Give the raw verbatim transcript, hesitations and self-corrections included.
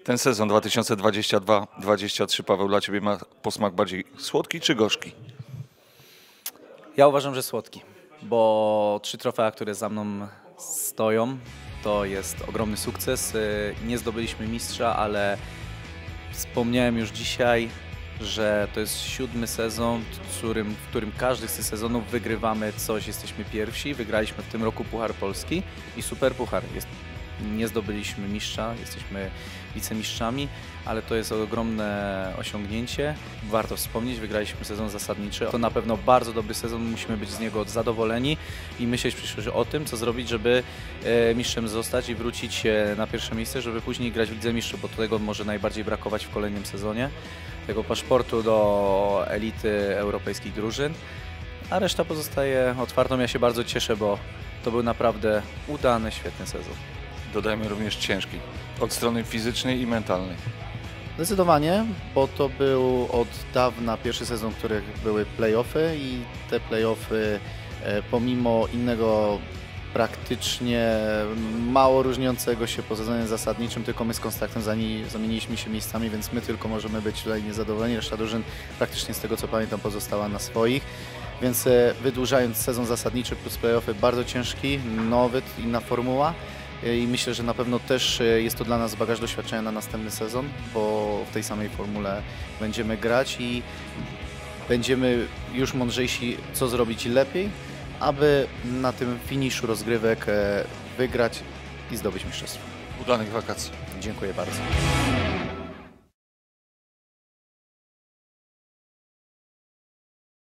Ten sezon dwa tysiące dwudziesty drugi dwudziesty trzeci, Paweł, dla Ciebie ma posmak bardziej słodki czy gorzki? Ja uważam, że słodki, bo trzy trofea, które za mną stoją, to jest ogromny sukces. Nie zdobyliśmy mistrza, ale wspomniałem już dzisiaj, że to jest siódmy sezon, w którym, w którym każdy z tych sezonów wygrywamy coś, jesteśmy pierwsi. Wygraliśmy w tym roku Puchar Polski i Super Puchar. Jest, nie zdobyliśmy mistrza, jesteśmy wicemistrzami, ale to jest ogromne osiągnięcie. Warto wspomnieć, wygraliśmy sezon zasadniczy. To na pewno bardzo dobry sezon, musimy być z niego zadowoleni i myśleć w przyszłości o tym, co zrobić, żeby mistrzem zostać i wrócić na pierwsze miejsce, żeby później grać w Lidze Mistrzów, bo tego może najbardziej brakować w kolejnym sezonie. Tego paszportu do elity europejskich drużyn, a reszta pozostaje otwartą. Ja się bardzo cieszę, bo to był naprawdę udany, świetny sezon. Dodajmy również ciężki, od strony fizycznej i mentalnej. Zdecydowanie, bo to był od dawna pierwszy sezon, w których były play-offy i te play-offy pomimo innego praktycznie mało różniącego się po sezonie zasadniczym, tylko my z Konstantem zamieniliśmy się miejscami, więc my tylko możemy być tutaj niezadowoleni. Reszta drużyn praktycznie z tego co pamiętam pozostała na swoich, więc wydłużając sezon zasadniczy plus play-offy, bardzo ciężki, nowy, inna formuła i myślę, że na pewno też jest to dla nas bagaż doświadczenia na następny sezon, bo w tej samej formule będziemy grać i będziemy już mądrzejsi, co zrobić lepiej, aby na tym finiszu rozgrywek wygrać i zdobyć mistrzostwo. Udanych wakacji. Dziękuję bardzo.